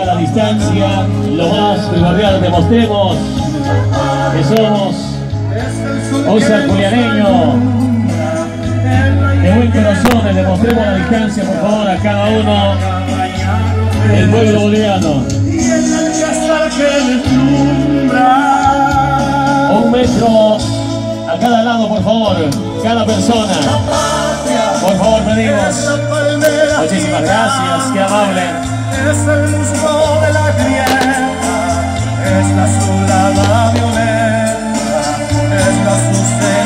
a la distancia, lo más primordial, demostremos que somos Oscar Julianeño. De buen corazón, les demostremos a la distancia, por favor, a cada uno del pueblo boliviano. 1 metro a cada lado, por favor, cada persona. Por favor, pedimos. Muchísimas gracias, qué amable. Es el musgo de la tierra, es la azulada violeta, es la sucesión.